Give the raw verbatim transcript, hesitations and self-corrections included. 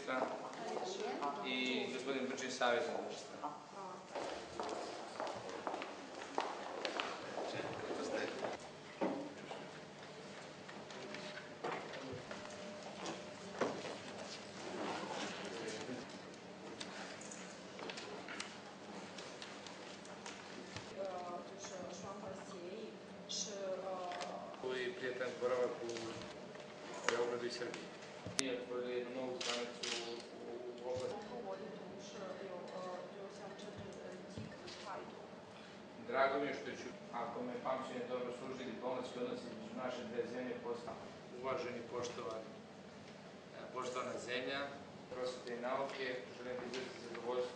ministra i gospodin Brčin, savjetnik ministra. I prijatan boravak u Beogradu i Srbiji. I otvorili jednu novu stranicu u oblasti. Drago mi je što ću, ako me pamćenje dobro služi, diplomatski odnosi između naše dve zemlje postanu. Uvaženi, poštovani, poštovana zemlja, prosvete i nauke, želim da izraziti zadovoljstvo